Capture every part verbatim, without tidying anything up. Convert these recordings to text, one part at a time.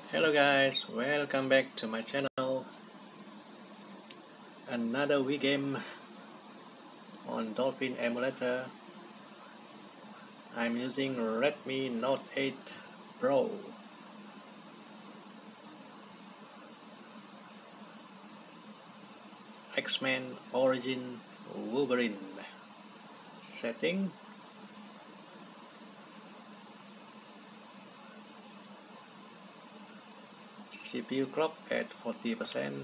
Hello guys, welcome back to my channel. Another Wii game on Dolphin emulator. I'm using Redmi Note eight Pro. X-Men Origin Wolverine. Setting. C P U clock at forty percent.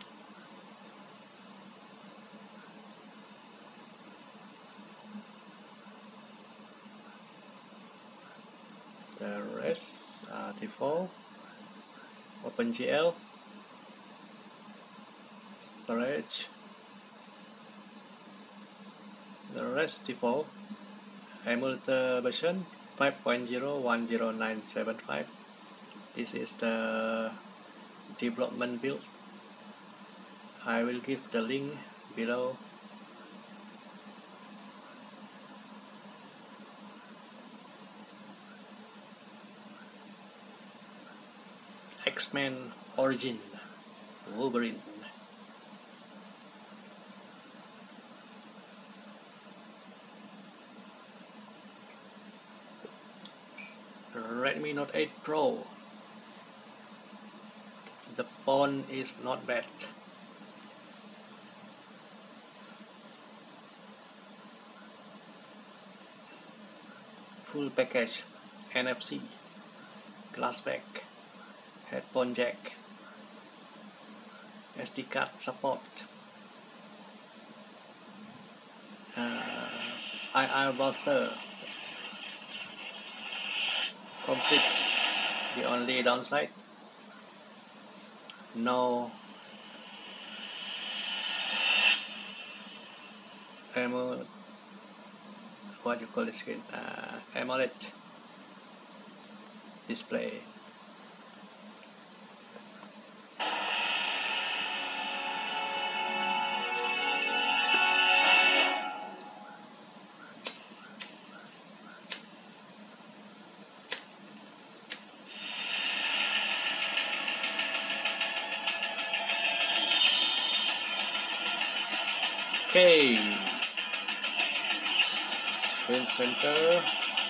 The rest are default. OpenGL. Storage. The rest default. Emulator version five point zero one zero nine seven five. This is the development build. I will give the link below. X-Men Origin Wolverine. Redmi Note eight Pro. The phone is not bad. Full package, N F C, glass back, headphone jack, S D card support, uh, I R blaster. Complete. The only downside, no AMOLED, what you call this screen, uh, AMOLED display. Okay, screen center.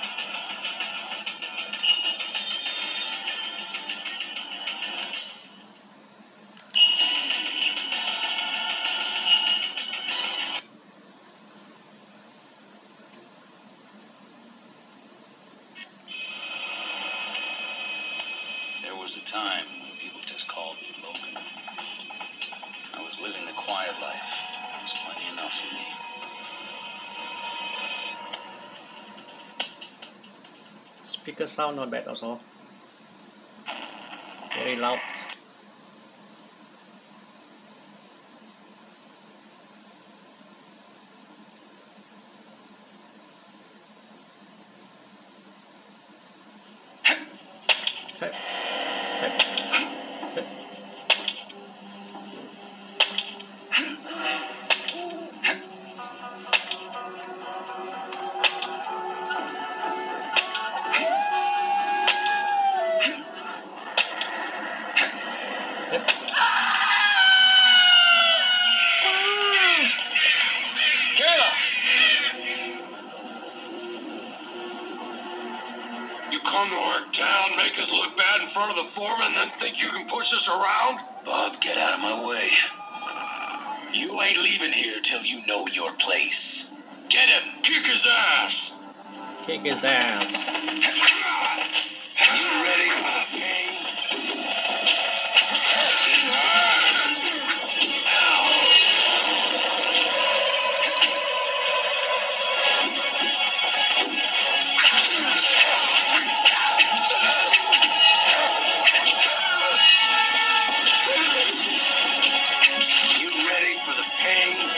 There was a time when people just called me Logan. I was living the quiet life. It was plenty enough for me. Speaker sound not bad also. Very loud. Hey. Hey. Hey. You come to our town, make us look bad in front of the foreman, then think you can push us around? Bob, get out of my way. You ain't leaving here till you know your place. Get him! Kick his ass! Kick his ass. You ready for the pain? You ready for the pain?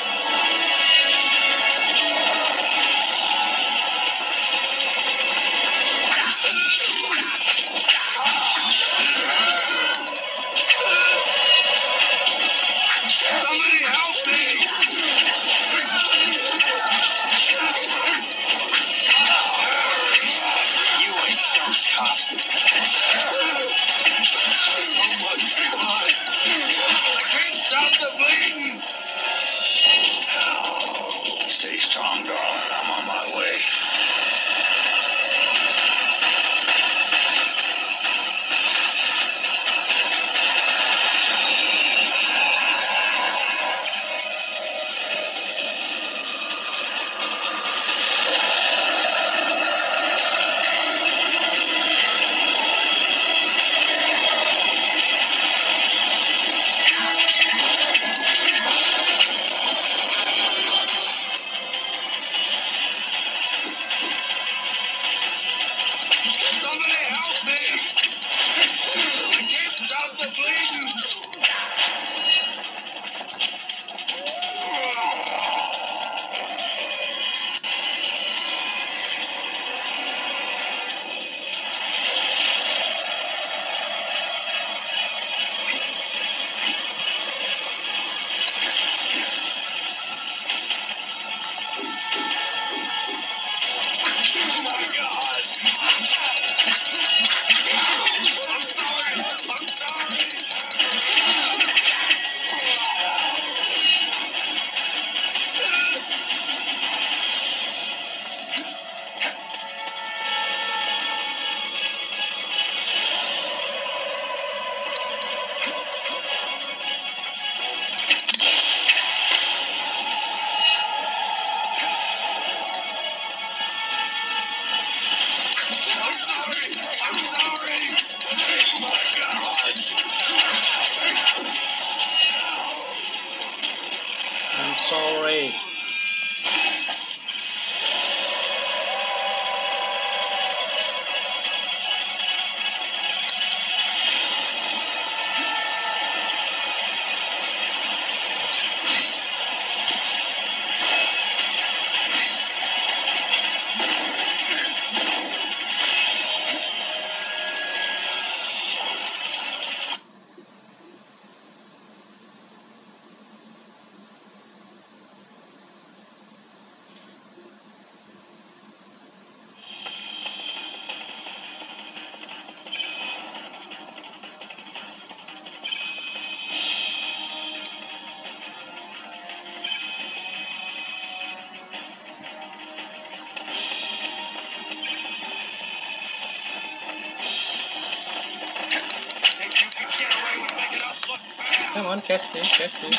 Come on, catch me, catch me.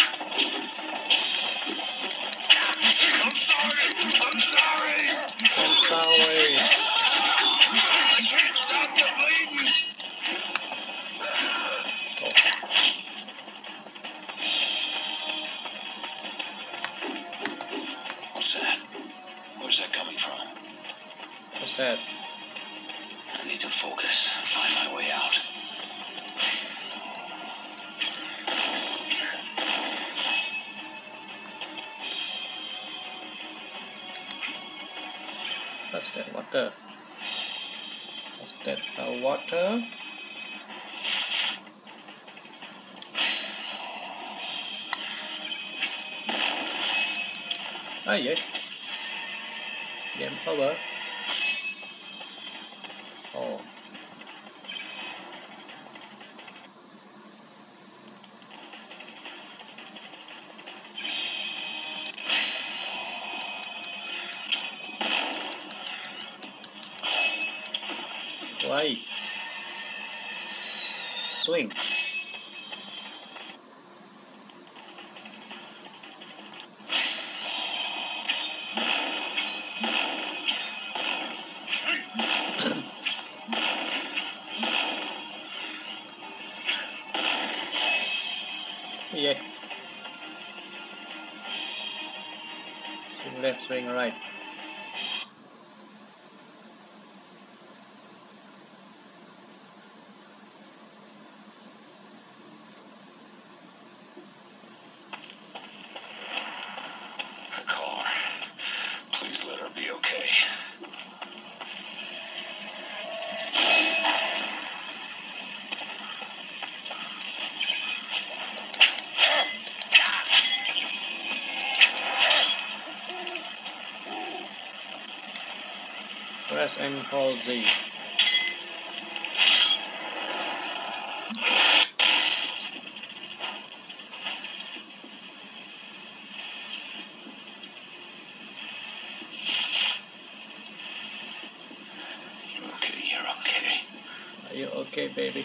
I'm sorry. I'm sorry. I'm sorry. I can't stop the bleeding. What's that? Where's that coming from? What's that? I need to focus, find my way out. What's that? Water. What's that? Uh, water. Ah, yeah. Game over. Oh. Why? Swing. Yeah. Swing left, swing right. A car. Please let her be okay. Press and hold Z. You're okay, you're okay. Are you okay, baby?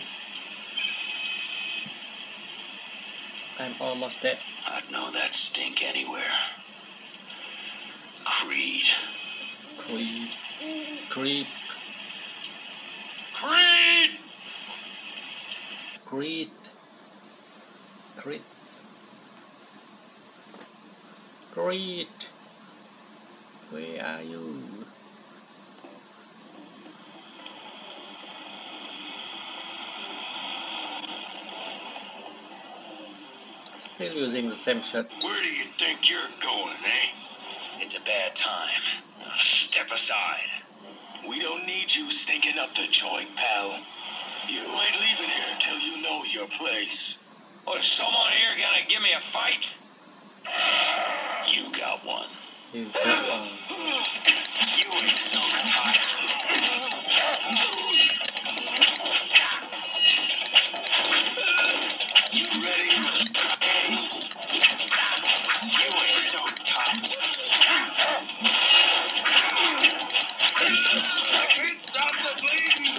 I'm almost dead. I'd know that stink anywhere. Creed. Creed. Creed. Creed! Creed. Creed. Creed. Where are you? Still using the same shirt. Where do you think you're going, eh? It's a bad time. Now step aside. We don't need you stinking up the joint, pal. You ain't leaving here until you know your place. Was someone here gonna give me a fight? You got one. You got one. You ain't so tired. You ready? You ain't so tough. I can't stop the bleeding.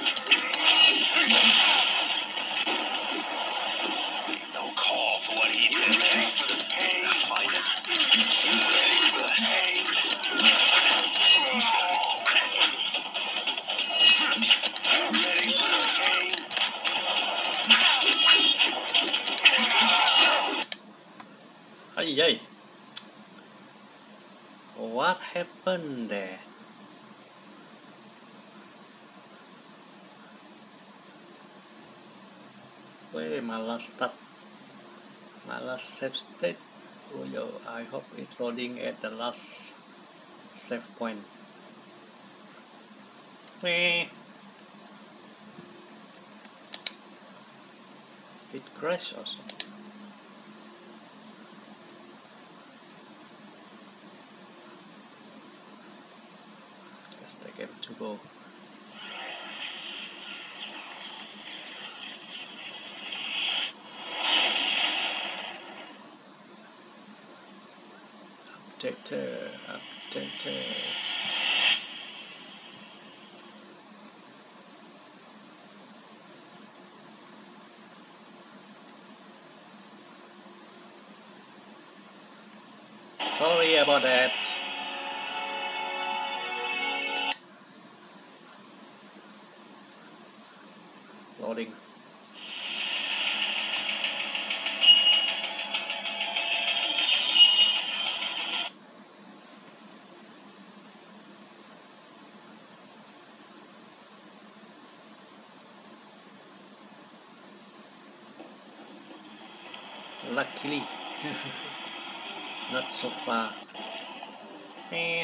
No call for what he You did. ready for the pain? Fight him. You ready for the pain? You ready for the pain? Ay, ay. What happened there? Where my last stop? My last save state? Oh, yo, I hope it's loading at the last save point. Meh. It crashed or something. Let's take it to go. Updater, updater. Sorry about that. Loading. Luckily, not so far. Eh,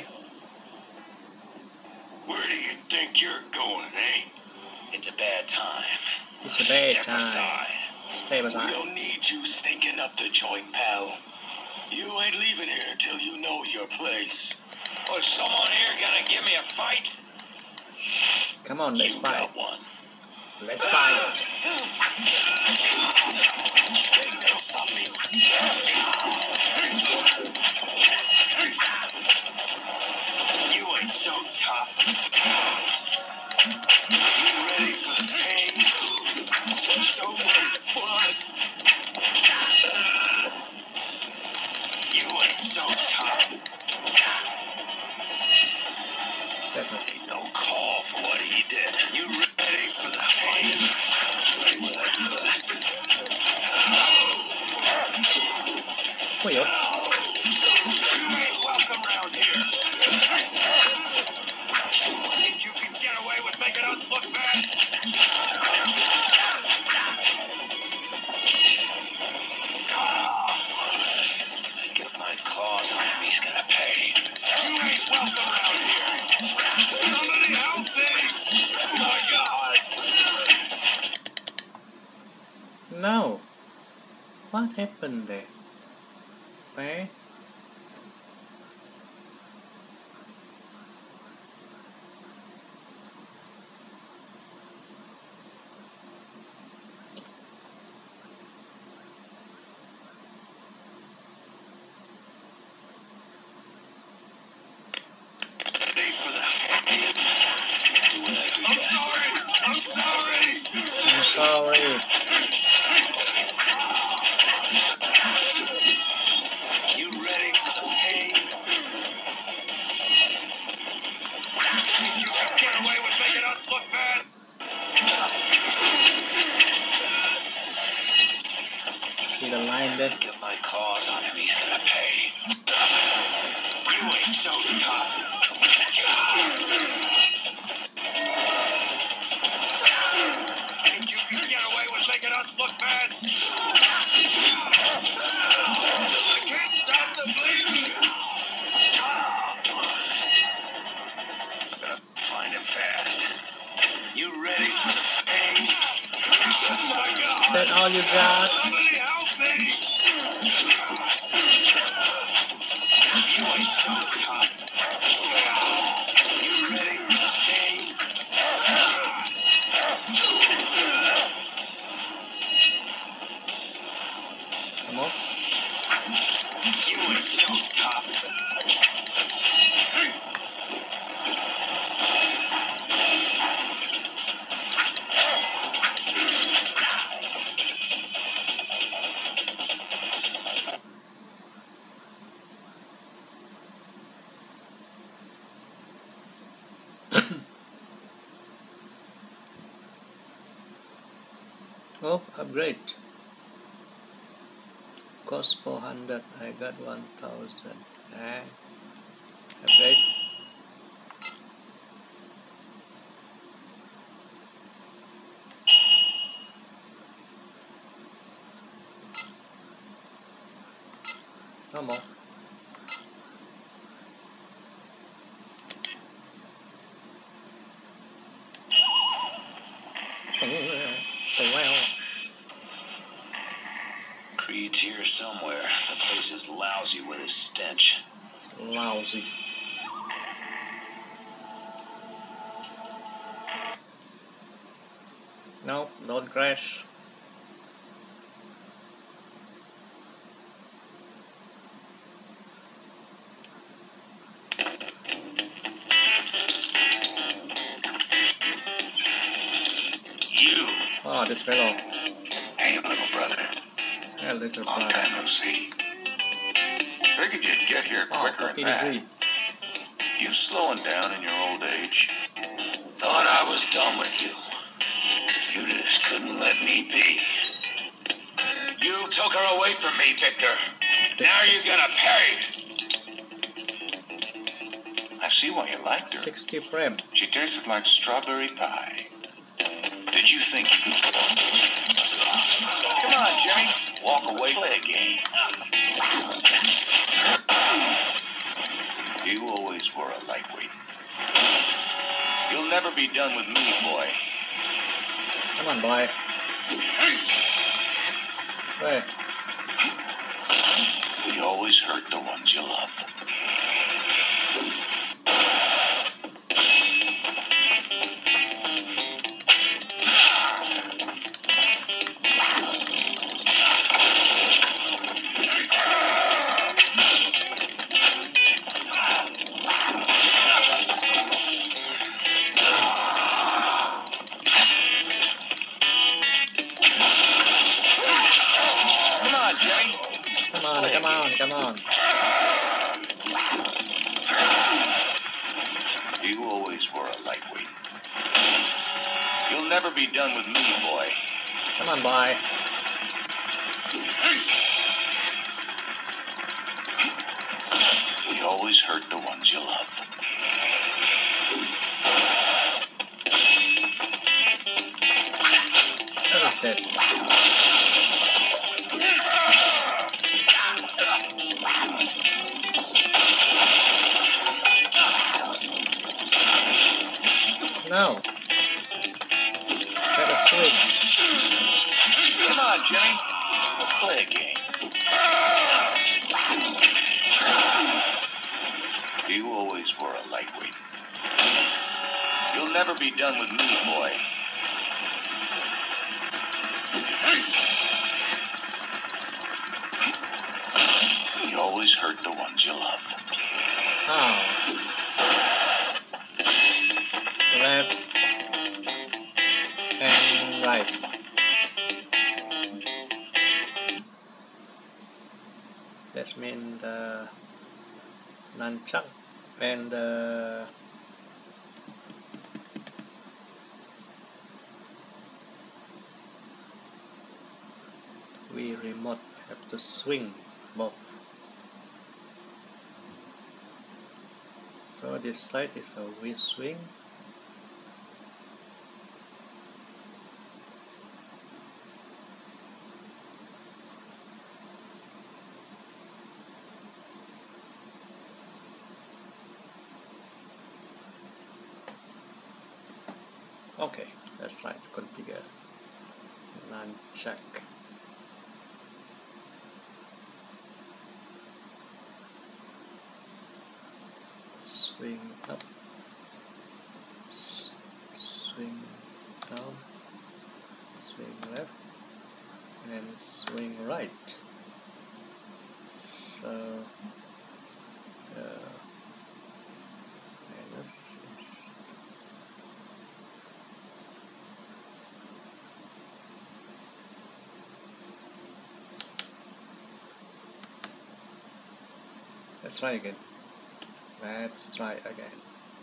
Where do you think you're going, eh? It's a bad time. it's a bad Step time. aside. Stay We aside. don't need you stinking up the joint, pal. You ain't leaving here till you know your place. Was someone here gonna give me a fight? Come on, let's You fight. got one. Let's fight. Ain't gonna stop me. You ain't so tough. You ready for the pain? So much blood. You ain't so tough. Definitely. Ain't no call for what he did. You ready for the pain? Ôi dồi. You ain't welcome around here. Think you can get away with making us look bad? I get my claws on him, he's gonna pay. You ain't welcome around here. Somebody help me! My God! No. What happened there? Eh? Ready for the I'm sorry! I'm sorry! I'm sorry. You ready for the pain? Think you can get away with making us look bad? See the line there? Get my claws on him, he's gonna pay. You ain't so tough. Think you can get away with making us look bad? I can't stop the bleeding. Find him fast. You ready for the pain? Oh my God! That's all you got? Somebody help me! You ain't so tough. You ready for the pain? Come on. You ain't so tough. Oh, upgrade. Cost four hundred. I got one thousand. Eh? Upgrade. No more. Wow. Creed's here somewhere. The place is lousy with his stench. Lousy. No, don't crash. You. Oh, this fellow. Hey, little brother. A little Long brother. time no see. Figured you'd get here Oh, quicker forty than that. degree. You slowing down in your old age? Thought I was done with you. You just couldn't let me be. You took her away from me, Victor. Now you're gonna pay. I see why you liked her. sixty frame. She tasted like strawberry pie. Did you think you could... Come on, Jimmy. Walk away, play a game. You always were a lightweight. You'll never be done with me, boy. Come on, boy. Hey. We always hurt the ones you love. Come on, come on, come on. You always were a lightweight. You'll never be done with me, boy. Come on, boy. We always hurt the ones you love. Finish that. No. Have a swing. Come on, Jimmy. Let's play a game. You always were a lightweight. You'll never be done with me, boy. You always hurt the ones you love. Oh. Left and right. That means the nunchuck and the Wii remote have to swing both. So this side is a Wii swing. Okay, let's try to configure nunchuck. Swing up, S swing down, swing left, and swing right. So uh, minus is let's try again. Let's try again.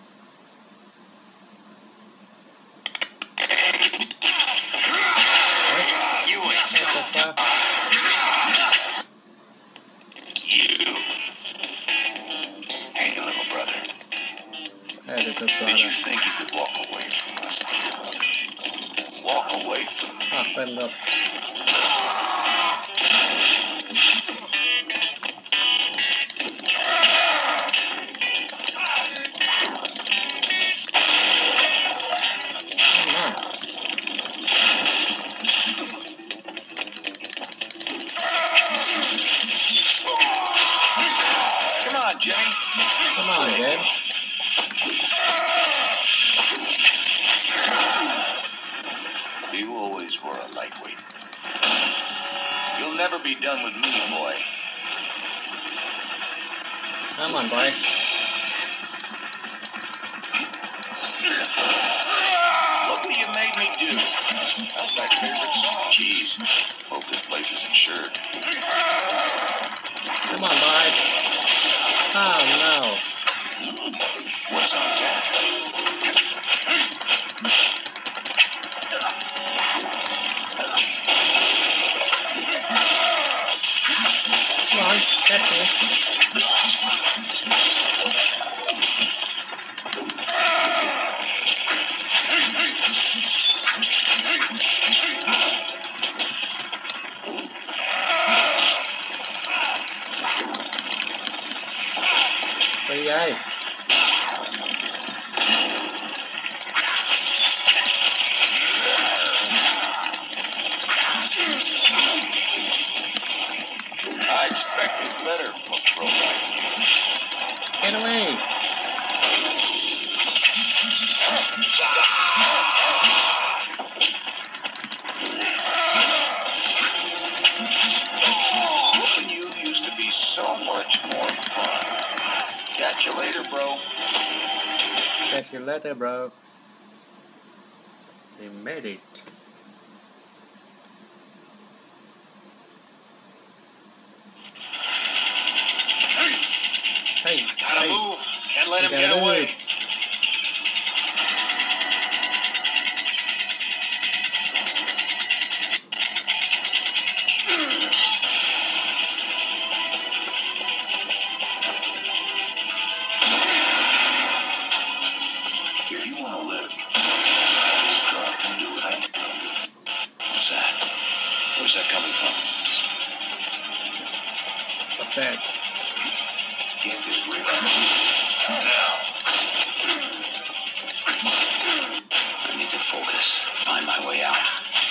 You ain't so Far. You. Hey, little brother. Hey, little Did you brother. think you could walk away from us? Walk away from me. Ah, friend up. Come on, Jimmy. Come on, again. You always were a lightweight. You'll never be done with me, boy. Come on, boy. Look what you made me do. That's my favorite song. Jeez. Hope this place is insured. Come on, boy. on, catch me. Đi ơi. I expected better from a pro like you. Get away. Whooping you used to be so much more fun. Catch you later, bro. Catch you later, bro. We made it. Hey, Gotta hey. move. Can't let You him get gotta away. move. If you want to live, this truck and do what I tell you. What's that? Where's that coming from? What's that? Get this rig on the now. I need to focus. Find my way out.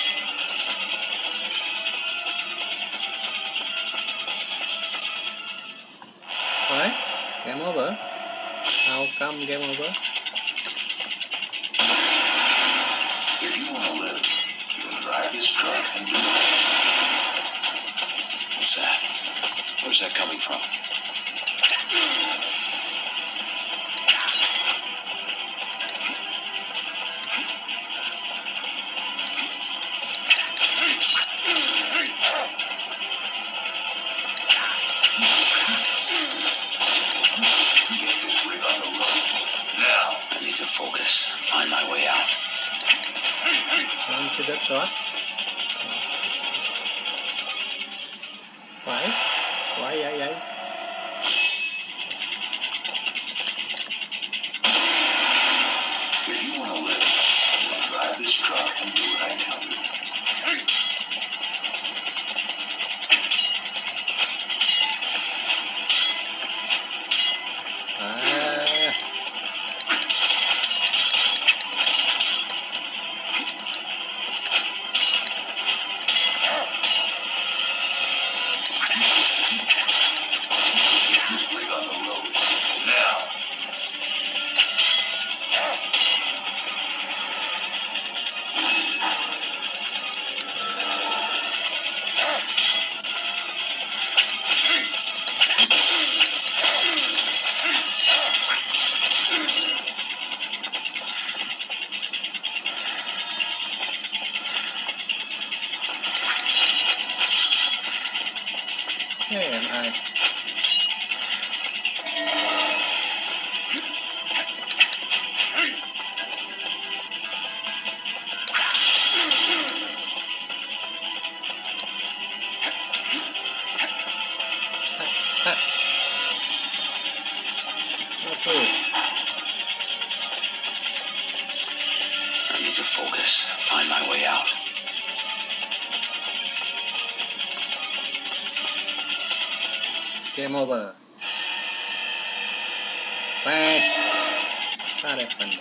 Alright, game over. How come game over? If you want to live, you'll drive this truck and do it. What's that? Where's that coming from? Get this rig on the road. Now. I need to focus. Find my way out. Run to the truck. Phải. Phải vậy vậy. If you want to live, you'll drive this truck and do what I tell you. À. Get this rig on the road. Now. Hey, am I? Ha, ha. Okay. I need to focus. Find my way out. Game over. Bye. Not that fun.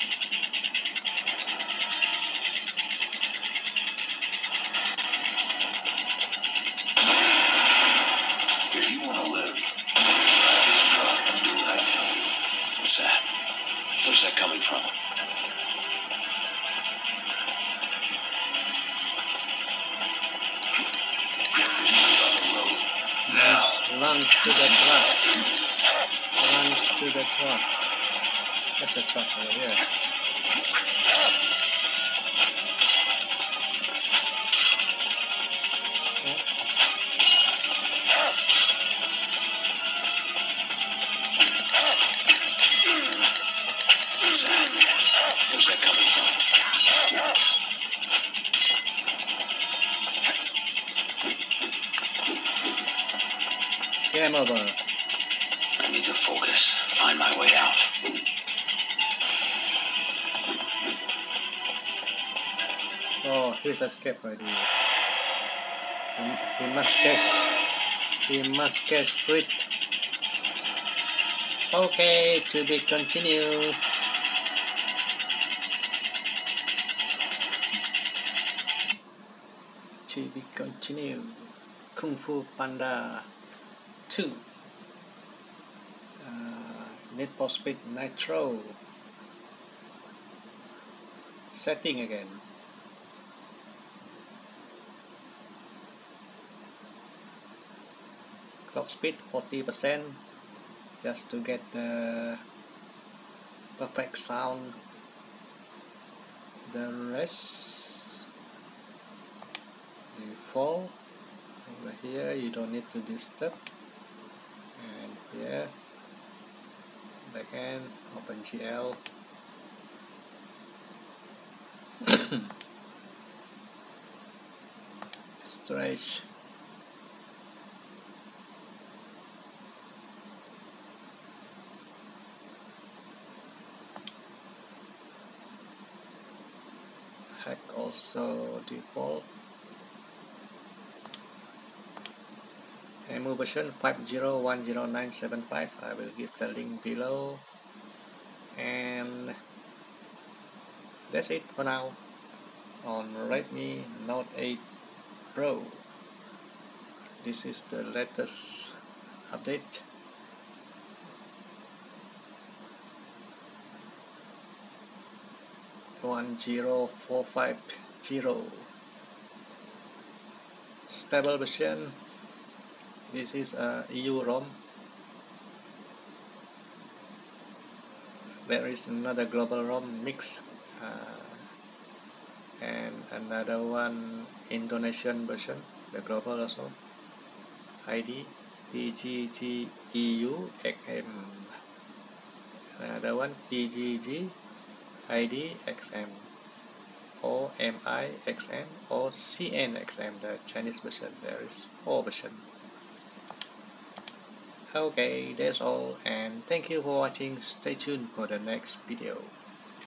If you want to live, drive this truck and do what I tell you. What's that? Where's that coming from? Get this rig on the road. Now. Run to the truck. Run to the truck. That's the truck over here. What's that? Where's that coming from? Game over. I need to focus, find my way out. Oh, he's escaped already. He, he must catch. He must catch Grit. Okay, to be continued. To be continued. Kung Fu Panda two. Uh, Need for Speed Nitro. Setting again. Clock speed forty percent just to get the perfect sound. The rest default. Over here you don't need to disturb. And here backend OpenGL. Stretch. Hack also default. Emu version five zero one zero nine seven five. I will give the link below. And that's it for now on Redmi Note eight Pro. This is the latest update. one zero four five zero. Stable version. This is a E U ROM. There is another global ROM mix, uh, and another one Indonesian version, the global also. I D P G G E U X M. Another one P G G I D X M, O M I X M, or C N X M, the Chinese version. There is four versions. Okay, that's all, and thank you for watching. Stay tuned for the next video.